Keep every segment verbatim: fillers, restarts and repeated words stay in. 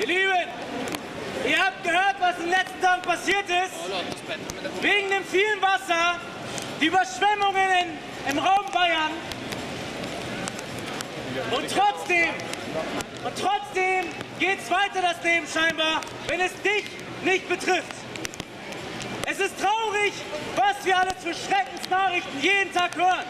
Ihr Lieben, ihr habt gehört, was in den letzten Tagen passiert ist. Wegen dem vielen Wasser, die Überschwemmungen in, im Raum Bayern. Und trotzdem, und trotzdem geht es weiter, das Leben scheinbar, wenn es dich nicht betrifft. Es ist traurig, was wir alles für Schreckensnachrichten jeden Tag hören.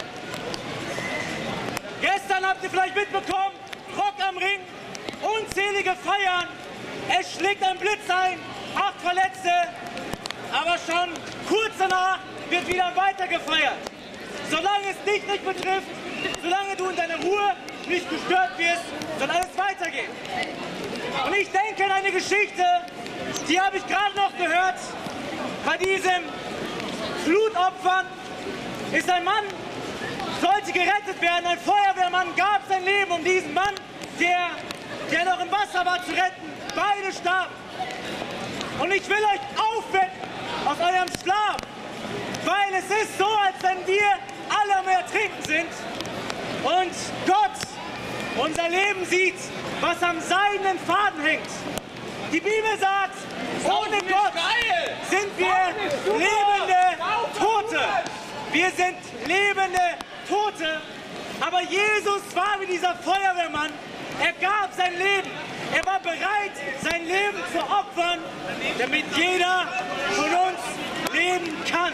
Gestern habt ihr vielleicht mitbekommen, Rock am Ring, unzählige Feiern, es schlägt ein Blitz ein, acht Verletzte, aber schon kurz danach wird wieder weiter gefeiert. Solange es dich nicht betrifft, solange du in deiner Ruhe nicht gestört wirst, soll alles weitergehen. Und ich denke an eine Geschichte, die habe ich gerade noch gehört. Bei diesem Flutopfern ist ein Mann, sollte gerettet werden. Ein Feuerwehrmann gab sein Leben, um diesen Mann, der, der noch im Wasser war, zu retten. Beide starben. Und ich will euch aufwecken aus eurem Schlaf, weil es ist so, als wenn wir alle am Ertrinken sind und Gott unser Leben sieht, was am seidenen Faden hängt. Die Bibel sagt, ohne Gott sind wir lebende Tote. Wir sind lebende Tote. Aber Jesus war wie dieser Feuerwehrmann. Er gab sein Leben. Er war bereit, sein Leben zu opfern, damit jeder von uns leben kann.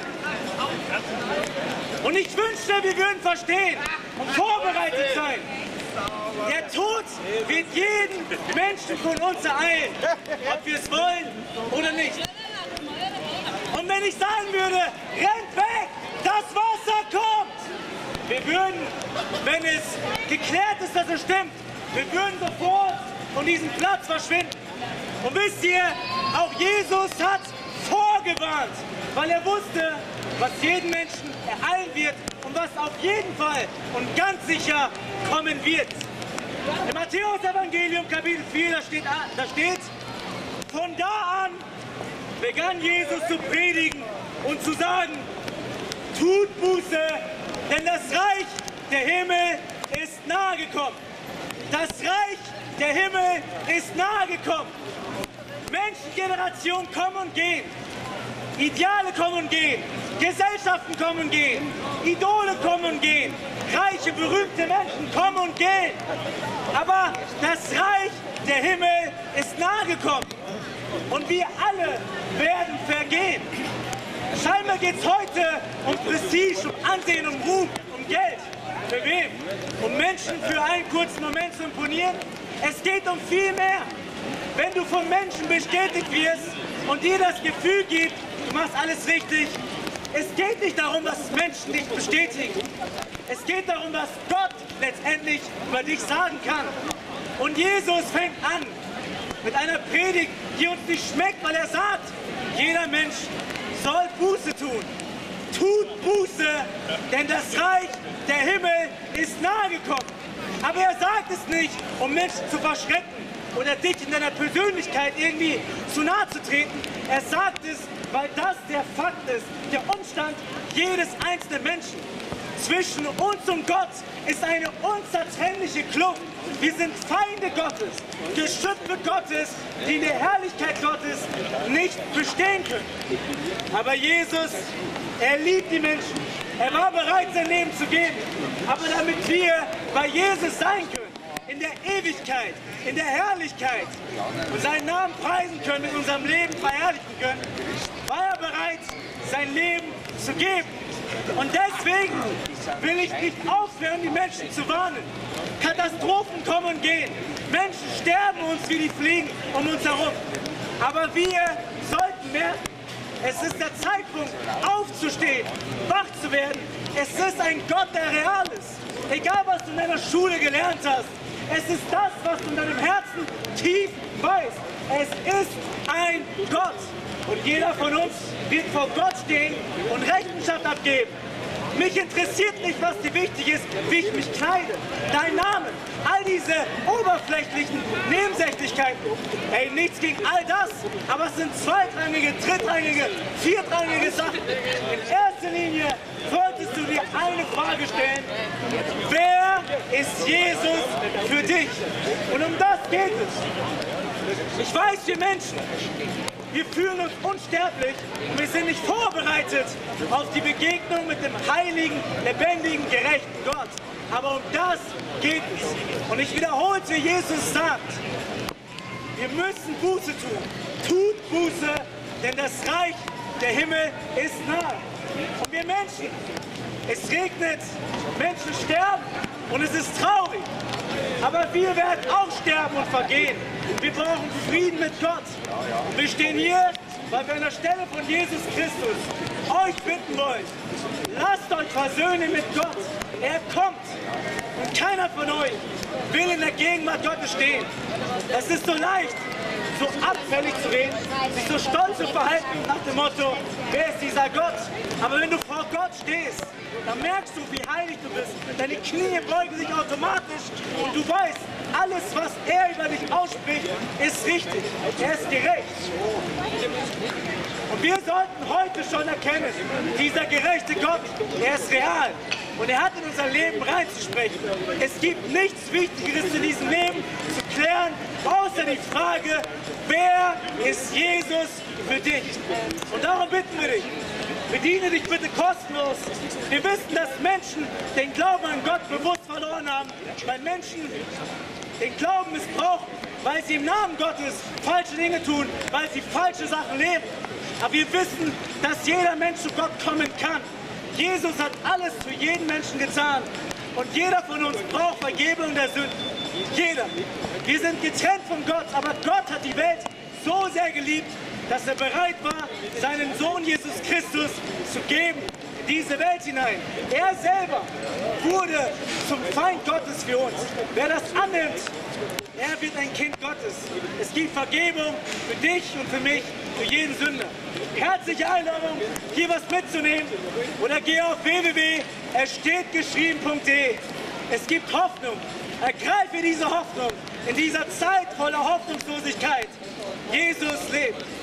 Und ich wünschte, wir würden verstehen und vorbereitet sein. Der Tod wird jeden Menschen von uns ereilen, ob wir es wollen oder nicht. Und wenn ich sagen würde, rennt weg, das Wasser kommt, wir würden, wenn es geklärt ist, dass es stimmt, wir würden sofort von diesem Platz verschwinden. Und wisst ihr, auch Jesus hat vorgewarnt, weil er wusste, was jeden Menschen ereilen wird und was auf jeden Fall und ganz sicher kommen wird. Im Matthäus-Evangelium Kapitel vier, da steht, da steht, von da an begann Jesus zu predigen und zu sagen, tut Buße, denn das Reich der Himmel ist nahe gekommen. Das Reich der Himmel ist nahe gekommen. Menschengenerationen kommen und gehen. Ideale kommen und gehen. Gesellschaften kommen und gehen. Idole kommen und gehen. Reiche, berühmte Menschen kommen und gehen. Aber das Reich der Himmel ist nahe gekommen. Und wir alle werden vergehen. Scheinbar geht es heute um Prestige, um Ansehen, um Ruhm, um Geld. Für wem? Um Menschen für einen kurzen Moment zu imponieren? Es geht um viel mehr. Wenn du von Menschen bestätigt wirst und dir das Gefühl gibt, du machst alles richtig, es geht nicht darum, dass Menschen dich bestätigen. Es geht darum, was Gott letztendlich über dich sagen kann. Und Jesus fängt an mit einer Predigt, die uns nicht schmeckt, weil er sagt, jeder Mensch soll Buße tun. Tut Buße, denn das Reich der Himmel ist nahe gekommen. Aber er sagt es nicht, um Menschen zu verschrecken oder dich in deiner Persönlichkeit irgendwie zu nahe zu treten. Er sagt es, weil das der Fakt ist, der Umstand jedes einzelnen Menschen. Zwischen uns und Gott ist eine unzertrennliche Kluft. Wir sind Feinde Gottes, Geschöpfe Gottes, die in der Herrlichkeit Gottes nicht bestehen können. Aber Jesus, er liebt die Menschen. Er war bereit, sein Leben zu geben. Aber damit wir bei Jesus sein können, in der Ewigkeit, in der Herrlichkeit und seinen Namen preisen können, in unserem Leben verherrlichen können, war er bereit, sein Leben zu geben. Und deswegen will ich nicht aufhören, die Menschen zu warnen. Katastrophen kommen und gehen. Menschen sterben uns wie die Fliegen um uns herum. Aber wir sollten merken, es ist der Zeitpunkt, aufzustehen, wach zu werden. Es ist ein Gott, der real ist. Egal, was du in deiner Schule gelernt hast, es ist das, was du in deinem Herzen tief weißt. Es ist ein Gott. Und jeder von uns wird vor Gott stehen und Rechenschaft abgeben. Mich interessiert nicht, was dir wichtig ist, wie ich mich kleide, dein Name, all diese oberflächlichen Nebensächlichkeiten. Ey, nichts gegen all das, aber es sind zweitrangige, drittrangige, viertrangige Sachen. In erster Linie solltest du dir eine Frage stellen: Wer ist Jesus für dich? Und um das geht es. Ich weiß, wir Menschen, wir fühlen uns unsterblich und wir sind nicht vorbereitet auf die Begegnung mit dem heiligen, lebendigen, gerechten Gott. Aber um das geht es. Und ich wiederhole, wie Jesus sagt, wir müssen Buße tun. Tut Buße, denn das Reich der Himmel ist nahe. Und wir Menschen, es regnet, Menschen sterben und es ist traurig. Aber wir werden auch sterben und vergehen. Wir brauchen Frieden mit Gott. Und wir stehen hier, weil wir an der Stelle von Jesus Christus euch bitten wollen. Lasst euch versöhnen mit Gott. Er kommt. Und keiner von euch will in der Gegenwart Gottes stehen. Es ist so leicht, so abfällig zu reden, sich so stolz zu verhalten nach dem Motto, wer ist dieser Gott? Aber wenn du vor Gott stehst, dann merkst du, wie heilig du bist. Deine Knie beugen sich automatisch und du weißt, alles, was er über dich ausspricht, ist richtig. Er ist gerecht. Und wir sollten heute schon erkennen, dieser gerechte Gott, er ist real. Und er hat in unser Leben reinzusprechen. Es gibt nichts Wichtigeres in diesem Leben zu klären, außer die Frage, wer ist Jesus für dich? Und darum bitten wir dich, bediene dich bitte kostenlos. Wir wissen, dass Menschen den Glauben an Gott bewusst verloren haben, weil Menschen den Glauben missbrauchen, weil sie im Namen Gottes falsche Dinge tun, weil sie falsche Sachen leben. Aber wir wissen, dass jeder Mensch zu Gott kommen kann. Jesus hat alles für jeden Menschen getan und jeder von uns braucht Vergebung der Sünden. Jeder. Wir sind getrennt von Gott, aber Gott hat die Welt so sehr geliebt, dass er bereit war, seinen Sohn Jesus Christus zu geben in diese Welt hinein. Er selber wurde zum Feind Gottes für uns. Wer das annimmt, er wird ein Kind Gottes. Es gibt Vergebung für dich und für mich, für jeden Sünder. Herzliche Einladung, hier was mitzunehmen oder geh auf w w w punkt er steht geschrieben punkt de. Es gibt Hoffnung. Ergreife diese Hoffnung in dieser Zeit voller Hoffnungslosigkeit. Jesus lebt.